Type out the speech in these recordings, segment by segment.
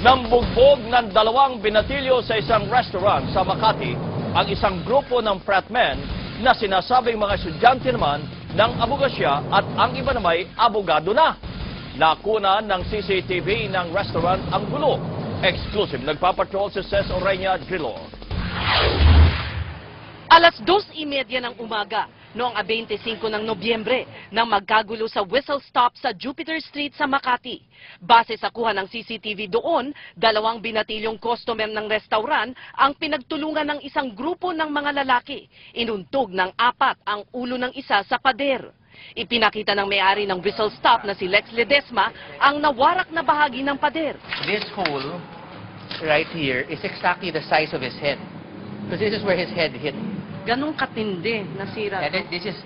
Nambugbog ng dalawang binatilyo sa isang restaurant sa Makati ang isang grupo ng fratmen na sinasabing mga estudyante naman ng abogasya at ang iba namay abogado na. Nakuna ng CCTV ng restaurant ang gulo. Exclusive nagpapatrol si Ces Orenya Drilor. Alas 2:30 ng umaga noong 25 ng Nobyembre nang magkagulo sa whistle stop sa Jupiter Street sa Makati. Base sa kuha ng CCTV doon, dalawang binatilyong customer ng restaurant ang pinagtulungan ng isang grupo ng mga lalaki. Inuntog ng 4 ang ulo ng isa sa pader. Ipinakita ng may-ari ng whistle stop na si Lex Ledesma ang nawarak na bahagi ng pader. This hole right here is exactly the size of his head. Because this is where his head hit. Ganong katindi nasira. Yeah, this is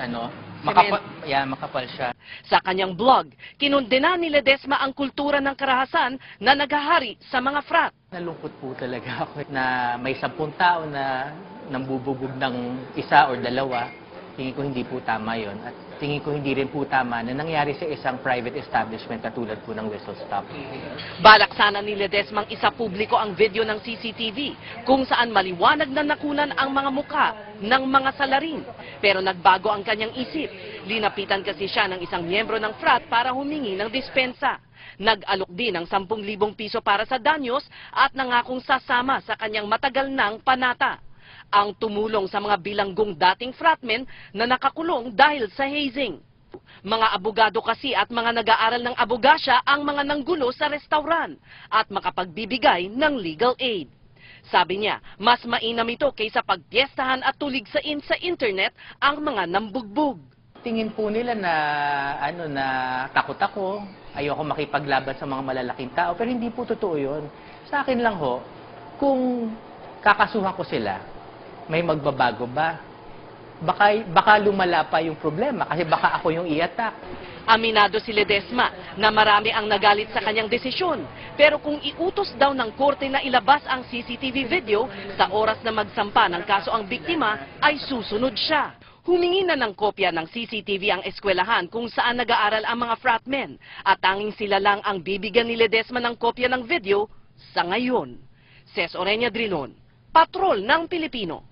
makapal siya. Sa kanyang blog, kinundena ni Ledesma ang kultura ng karahasan na naghahari sa mga frat. Nalungkot po talaga ako na may 10 tao na nambubugog ng isa or dalawa. Tingin ko hindi po tama yon. At tingin ko hindi rin po tama na nangyari sa isang private establishment katulad po ng whistle stop. Balak sana ni Ledesmang isa publiko ang video ng CCTV kung saan maliwanag na nakunan ang mga muka ng mga salarin. Pero nagbago ang kanyang isip. Linapitan kasi siya ng isang miyembro ng frat para humingi ng dispensa. Nag-alok din ng 10,000 piso para sa danyos at nangakong sasama sa kanyang matagal ng panata. Ang tumulong sa mga bilanggong dating fratmen na nakakulong dahil sa hazing. Mga abogado kasi at mga nag-aaral ng abogasya ang mga nanggulo sa restaurant at makapagbibigay ng legal aid. Sabi niya, mas mainam ito kaysa pagpiestahan at tulig sa internet ang mga nambugbog. Tingin po nila na na takot ako, ayoko makipaglaban sa mga malalaking tao, pero hindi po totoo 'yon. Sa akin lang ho, kung kakasuhan ko sila, may magbabago ba? Baka lumala pa yung problema kasi baka ako yung i-attack. Aminado si Ledesma na marami ang nagalit sa kanyang desisyon. Pero kung iutos daw ng korte na ilabas ang CCTV video, sa oras na magsampa ng kaso ang biktima, ay susunod siya. Humingi na ng kopya ng CCTV ang eskwelahan kung saan nag-aaral ang mga fratmen. At tanging sila lang ang bibigyan ni Ledesma ng kopya ng video sa ngayon. Ces Orenya Drilon, Patrol ng Pilipino.